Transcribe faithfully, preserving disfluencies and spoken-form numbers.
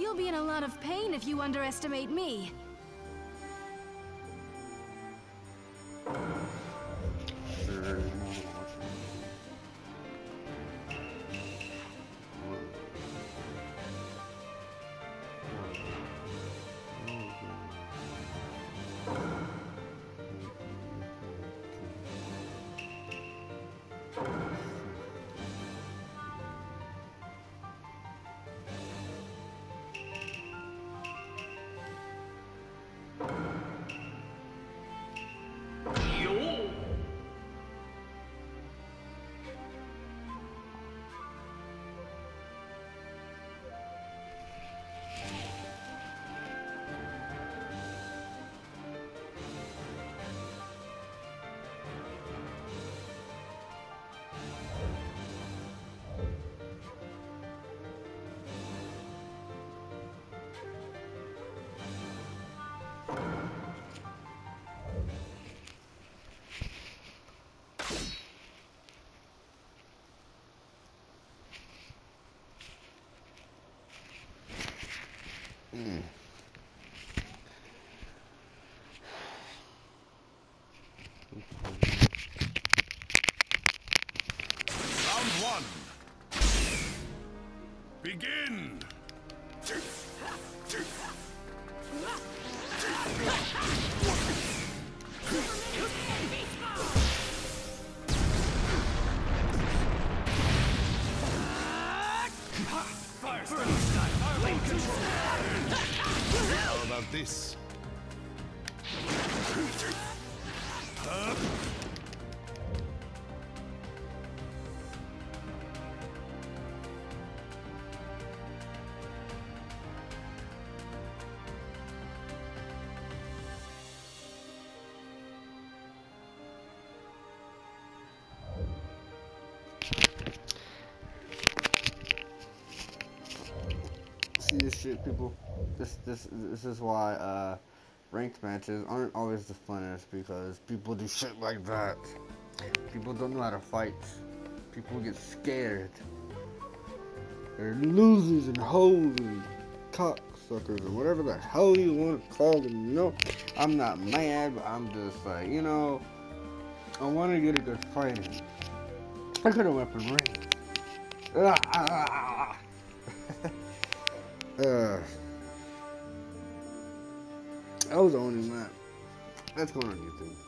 You'll be in a lot of pain if you underestimate me. Mm. Round one. Begin. How about this? See this shit, people. This this this is why uh, ranked matches aren't always the funnest, because people do shit like that. People don't know how to fight. People get scared. They're losers and hoes and cocksuckers or whatever the hell you want to call them. You know, I'm not mad, but I'm just like, you know, I want to get a good fight in. I could have weapon ring. Ah, ah, ah. Uh, I was owning that. That's going on YouTube.